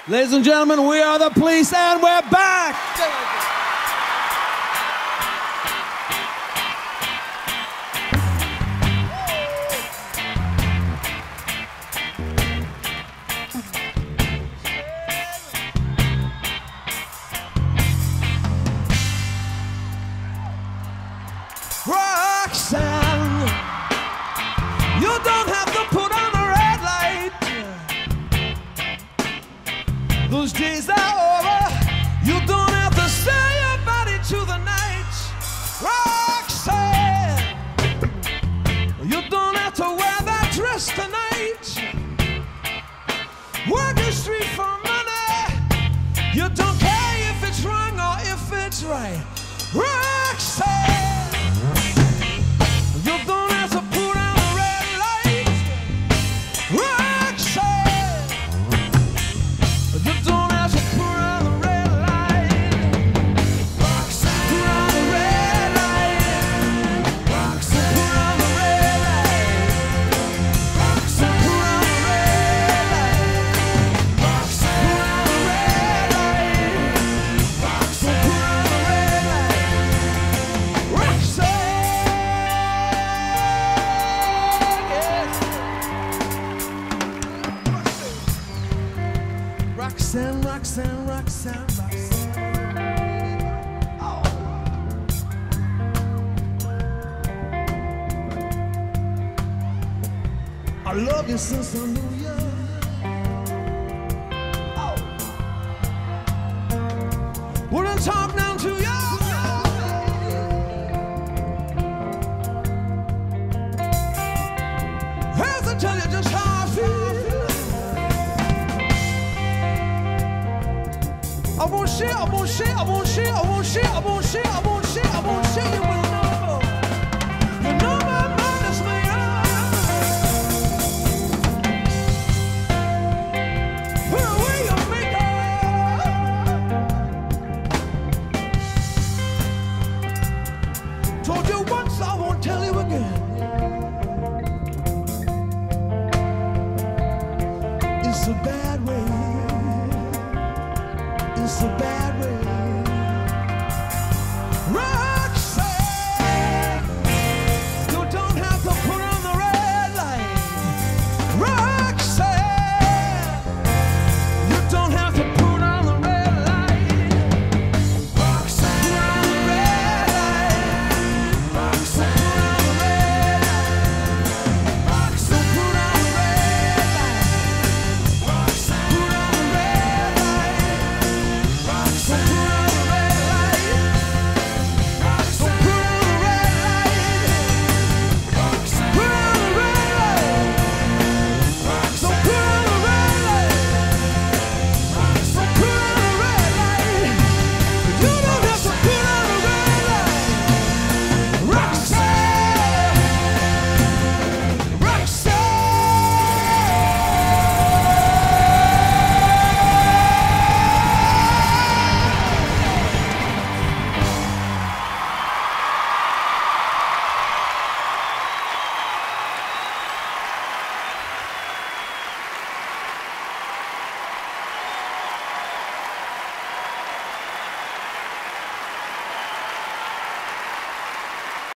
Ladies and gentlemen, we are the Police and we're back! Roxanne, you don't have to put on the red light. Those days are over. You don't have to sell your body to the night. Roxanne, you don't have to wear that dress tonight. Work the street for money. You don't care if it's wrong or if it's right. Roxanne, you don't have to put on the red light. Roxanne, you don't have to put on the red light. Roxanne, put on the red light. Roxanne, put on the red light. Roxanne, put on the red light. Roxanne, put on the red light. Roxanne, put on the red light. Roxanne, Roxanne, Roxanne, Roxanne. Oh. I love you since I knew you. Oh. Wouldn't talk down to you. Here's to tell you just how I feel. I won't share, I won't share, I won't share, I won't share, I won't share, I won't share, I won't share. You will know. You know my mind is made up. Put away your makeup. Told you once, I won't tell you again. It's a bad way. It's a bad way.